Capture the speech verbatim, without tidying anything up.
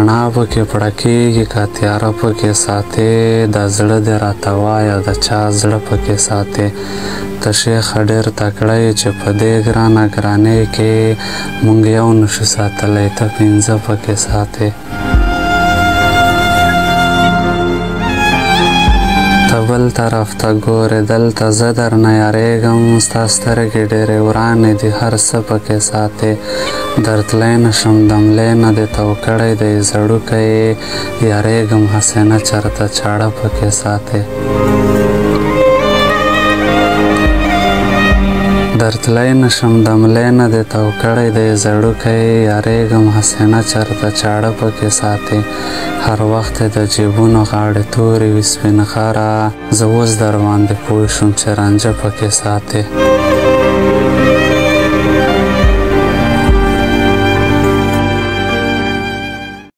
رڼا پکې پړه کېږي که تیاره پکې ساتې د زړه دې راته وایه د چا زړه پکې ساتې ته شیخه ډېر تکړه یې چې په دې ګرانه ګرانۍ کې مونږ یو نشو ساتلی ته پنځه پکې ساتې ته بل طرف ته ګورې دلته زه درنه یارېږم ستا سترګې ډېرې ورانې دي هر څه پکې ساتې درتلی نشم دملی نه دې تو کړی دی زړوکی یارېږم هسې نه چېرته چاړه پکې ساتې درتلی نشم دملی نه دې تو کړی دی زړوکی یارېږم هسې نه چېرته چاړه پکې ساتې هر وخت د جیبونو غاړې تورې وي سپین غره زه اوس در باندې پوه شوم چې رانجه پکې ساتې